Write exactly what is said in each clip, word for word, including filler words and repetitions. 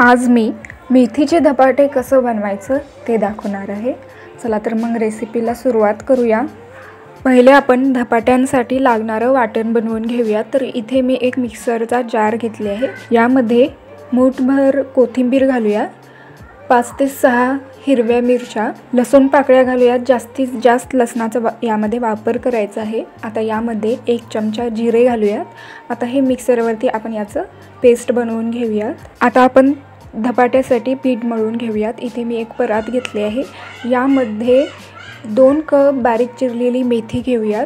आज मी मेथीचे धपाटे कसं बनवायचं ते दाखवणार आहे। चला तर मग रेसिपीला सुरुवात करूया। पहिले आपण धपाट्यांसाठी लागणारं वाटण बनवून घेऊया। तर इथे मी एक मिक्सरचा जार घेतले आहे। यामध्ये मूठभर कोथिंबीर घालूया, पाच ते सहा हिरव्या मिरच्या, लसूण पाकळ्या घालूया। जास्तीत जास्त लसणाचा यामध्ये वापर करायचा आहे। आता यामध्ये एक चमचा जिरे घालूयात। आता हे मिक्सरवरती आपण याचं पेस्ट बनवून घेऊयात। आता आपण धपाट्यासाठी पीठ मळून घेऊयात। इथे मी एक परात घेतली आहे। यामध्ये दोन कप बारीक चिरलेली मेथी घेऊयात।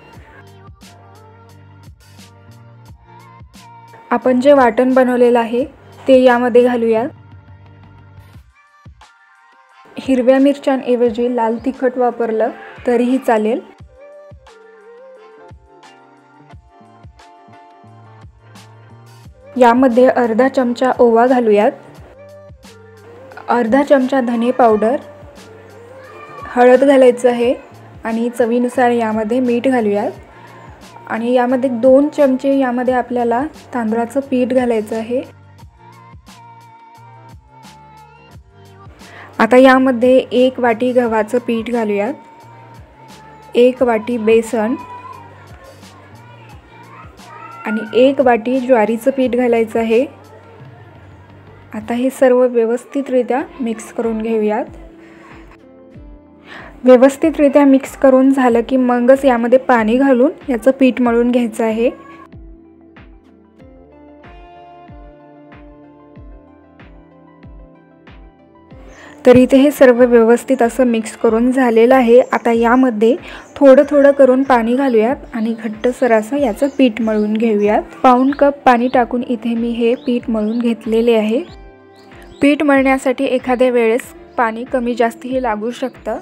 आपण जे वाटण बनवलेलं आहे ते यामध्ये घालूयात। हिरव्या मिरच्यांऐवजी लाल तिखट वापरलं तरीही चालेल। यामध्ये अर्धा चमचा ओवा घालूयात, अर्धा चमचा धने पावडर, हळद घालायचं आहे आणि चवीनुसार यामध्ये मीठ घालूयात। आणि यामध्ये दोन चमचे यामध्ये आपल्याला तांदळाचं पीठ घालायचं आहे। आता यामध्ये एक वाटी गव्हाचं पीठ घालूयात, एक वाटी बेसन आणि एक वाटी ज्वारीचं पीठ घालायचं आहे। आता हे सर्व व्यवस्थितरित्या मिक्स करून घेऊयात। व्यवस्थितरित्या मिक्स करून झालं की मगच यामध्ये पाणी घालून याचं पीठ मळून घ्यायचं आहे। तर इथे हे सर्व व्यवस्थित असं मिक्स करून झालेलं आहे। आता यामध्ये थोडं थोडं करून पाणी घालूयात आणि घट्टसर असं याचं पीठ मळून घेऊयात। पाऊण कप पाणी टाकून इथे मी हे पीठ मळून घेतलेले आहे। पीठ मळण्यासाठी एखाद्या वेळेस पाणी कमी जास्तही लागू शकतं।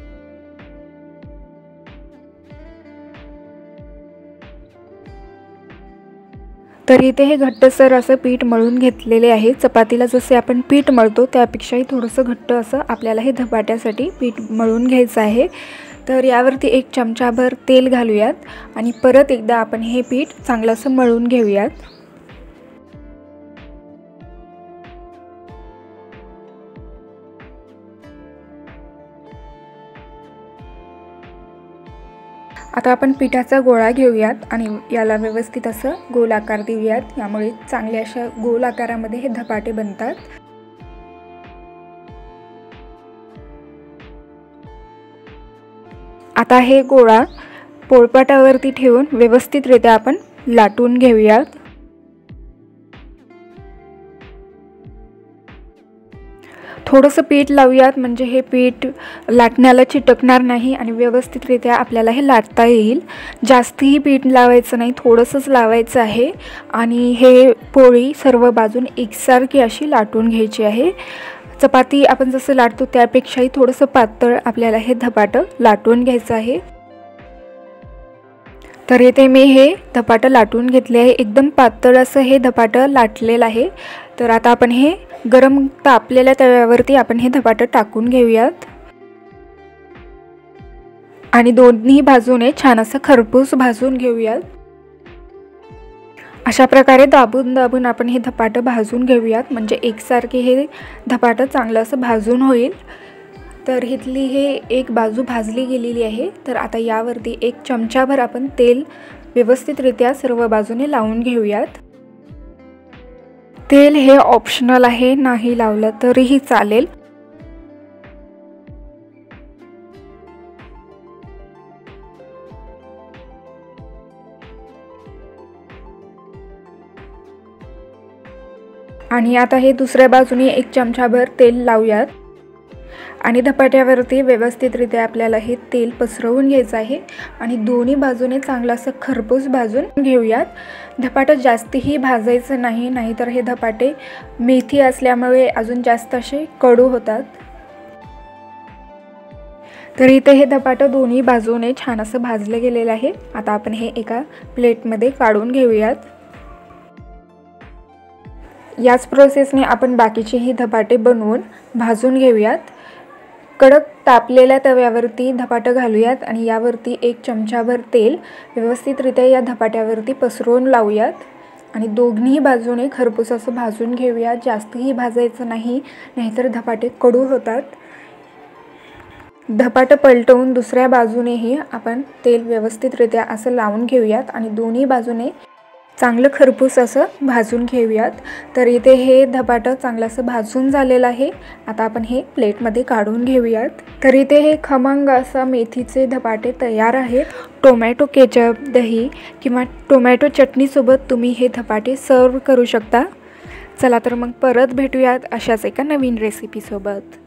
तर इथे हे घट्टसर असं पीठ मळून घेतलेले आहे। चपातीला जसे आपण पीठ मळतो त्यापेक्षाही थोडंसं घट्ट असं आपल्याला हे धपाट्यासाठी पीठ मळून घ्यायचं आहे। तर यावरती एक चमचाभर तेल घालूयात आणि परत एकदा आपण हे पीठ चांगलं असं मळून घेऊयात। आता आपण पिठाचा गोळा घेऊयात आणि याला व्यवस्थित असं गोल आकार देऊयात। यामुळे चांगल्या अशा गोल आकारामध्ये हे धपाटे बनतात। आता हे गोळा पोळपाटावरती ठेवून व्यवस्थितरित्या आपण लाटून घेऊयात। थोडंसं पीठ लावूयात म्हणजे हे पीठ लाटण्याला चिटकणार नाही आणि व्यवस्थितरित्या आपल्याला हे लाटता येईल। जास्तही पीठ लावायचं नाही, थोडंसंच लावायचं आहे आणि हे पोळी सर्व बाजून एकसारखी अशी लाटून घ्यायची आहे। चपाती आपण जसं लाटतो त्यापेक्षाही थोडंसं पातळ आपल्याला हे धपाटं लाटून घ्यायचं आहे। तर इथे मी हे धपाटं लाटून घेतले आहे। एकदम पातळ असं हे धपाटं लाटलेलं आहे। तर आता आपण हे गरम तापलेल्या तव्यावरती आपण हे धपाटं टाकून घेऊयात आणि दोन्ही बाजूने छान असं खरपूस भाजून घेऊयात। अशा प्रकारे दाबून दाबून आपण हे धपाटं भाजून घेऊयात म्हणजे एकसारखे हे धपाटं चांगलं असं भाजून होईल। तर इथली हे एक बाजू भाजली गेलेली आहे। तर आता यावरती एक चमचाभर आपण तेल व्यवस्थितरित्या सर्व बाजूने लावून घेऊयात। तेल हे ऑप्शनल आहे, नाही लावलं तरीही चालेल। आणि आता हे दुसऱ्या बाजूने एक चमचाभर तेल लावूयात आणि धपाट्यावरती व्यवस्थितरित्या आपल्याला हे तेल पसरवून घ्यायचं आहे आणि दोन्ही बाजूने चांगलं असं खरपूस भाजून घेऊयात। धपाटं जास्तही भाजायचं नाही, नाहीतर हे धपाटे मेथी असल्यामुळे अजून जास्त असे कडू होतात। तर इथे हे धपाटं दोन्ही बाजूने छान असं भाजलं गेलेलं आहे। आता आपण हे एका प्लेटमध्ये काढून घेऊयात। याच प्रोसेसने आपण बाकीचेही धपाटे बनवून भाजून घेऊयात। कडक तापलेल्या तव्यावरती धपाटं घालूयात आणि यावरती एक चमचाभर तेल व्यवस्थितरित्या या धपाट्यावरती पसरवून लावूयात आणि दोन्ही बाजूने खरपूस असं भाजून घेऊया. जास्तही भाजायचं नाही, नाहीतर धपाटे कडू होतात. धपाटं पलटवून दुसऱ्या बाजूनेही आपण तेल व्यवस्थितरित्या असं लावून घेऊयात आणि दोन्ही बाजूने चांगलं खरपूस असं भाजून घेऊयात. तर इथे हे धपाटं चांगलं असं भाजून झालेलं आहे. आता आपण हे प्लेटमध्ये काढून घेऊयात. तर इथे हे खमंग असं मेथीचे धपाटे तयार आहेत. टोमॅटो केचप, दही किंवा टोमॅटो चटणीसोबत तुम्ही हे धपाटे सर्व करू शकता. चला तर मग परत भेटूयात अशाच एका नवीन रेसिपीसोबत.